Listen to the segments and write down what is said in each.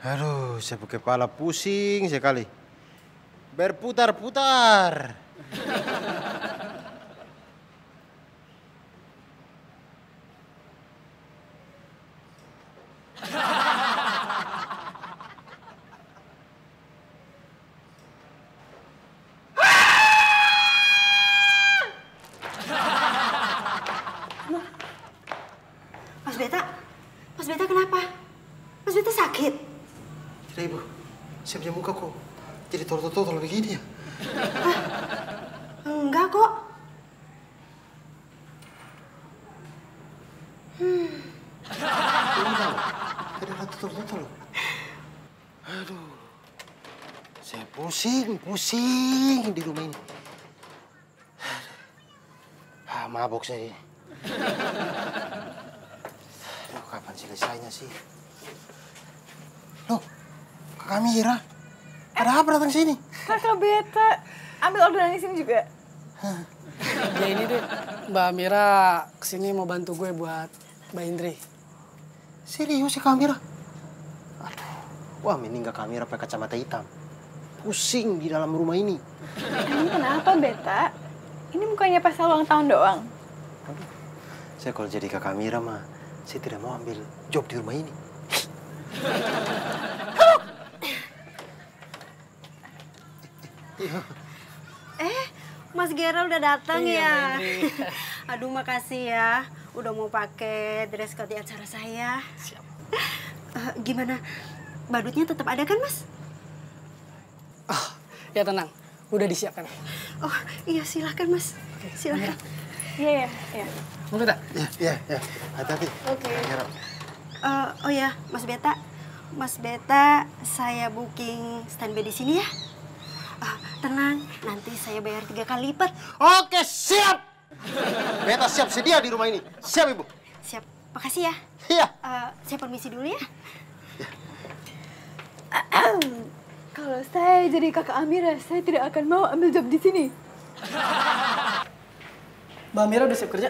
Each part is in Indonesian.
Aduh, saya pakai kepala pusing sekali. Berputar-putar. Mas Beta kenapa? Mas Beta sakit? Tidak, Ibu. Saya punya muka kok jadi totol-totol begini ya? Hah? Enggak kok. Enggak, ada totol-totol. Aduh, saya pusing di rumah ini. Mabok saya. Aduh, kapan selesainya sih? Loh, Kakak Mira, ada apa datang sini? Kakak Beta, ambil orderan di sini juga. Ya ini deh, Mbak Mira kesini mau bantu gue buat Mbak Indri. Serius sih Kak Mira? Aduh, wah mending Kak Mira pakai kacamata hitam. Pusing di dalam rumah ini. Emang kenapa Beta? Ini mukanya pas ulang tahun doang. Aduh, saya kalau jadi Kakak Mira mah, saya tidak mau ambil job di rumah ini. Mas Gerald udah datang Iya, ya. Aduh, makasih ya. Udah mau pakai dress code di acara saya. Siap. Gimana? Badutnya tetap ada kan, Mas? Oh, ya tenang, udah disiapkan. Oh, iya silahkan, Mas. Silahkan. Iya. Mau kita? Ya. Hati-hati. Oke. Oh ya, Mas Beta. Mas Beta, saya booking standby di sini ya. Tenang, nanti saya bayar 3 kali lipat. Oke, siap! Beta siap sedia di rumah ini. Siap, Ibu. Siap, makasih ya. Iya. Saya permisi dulu ya. Kalau saya jadi kakak Amira, saya tidak akan mau ambil job di sini. Mbak Mira udah siap kerja?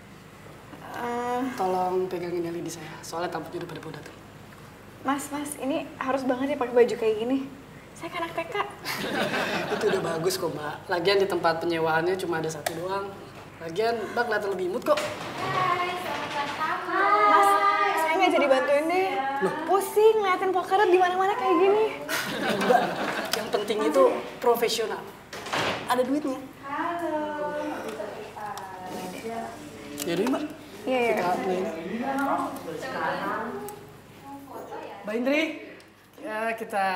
Tolong pegangin lidi saya, soalnya tampaknya udah pada mau datang. Mas, ini harus banget ya pakai baju kayak gini. Saya kan anak TK. Itu udah bagus kok, Mbak. Lagian di tempat penyewaannya cuma ada satu doang. Lagian Mbak kelihatan lebih imut kok. Mas, saya nggak jadi bantuin deh. Pusing ngeliatin pokernya di mana-mana kayak gini. Mbak, yang penting itu profesional. Ada duitnya. Ya udah, Mbak. Iya. Kita mulai. Mbak Indri, ya kita...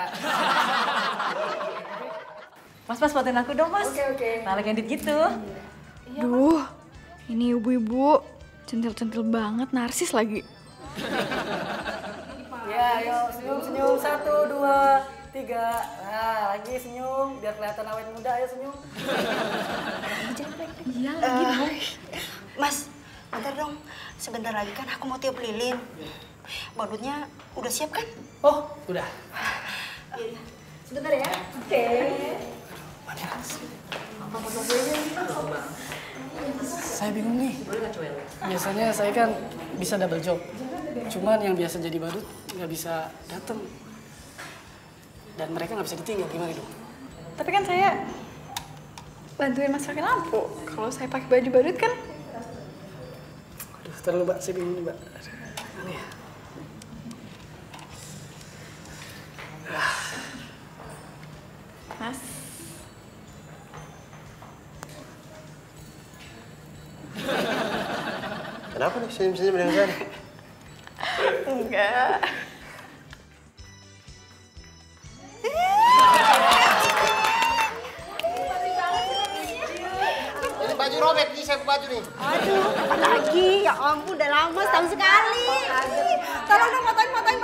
Mas, fotoin aku dong, Mas. Oke. Nah, candid gitu. Duh, ini ibu-ibu centil-centil banget, narsis lagi. Ya, ayo senyum. 1, 2, 3. Nah, lagi senyum. Biar kelihatan awet muda, ayo senyum. Iya lagi dong. Mas, bentar dong. Sebentar lagi kan aku mau tiup lilin. Badutnya udah siap kan? Oh, udah. Sebentar ya. Oke. Saya bingung nih. Biasanya saya kan bisa double job. Cuman yang biasa jadi badut nggak bisa datang. Dan mereka nggak bisa ditinggal, gimana dong? Tapi kan saya bantuin Mas pakai lampu. Kalau saya pakai baju badut kan? Aduh, terlalu Mbak, saya bingung nih Mbak. Aneh ya. Mas. Kenapa nih senyum-senyum dengan saya? Enggak. Ini baju robek nih, saya baju nih. Aduh, apa lagi? Ya ampun, udah lama setahun sekali. Tolong dong, fotoin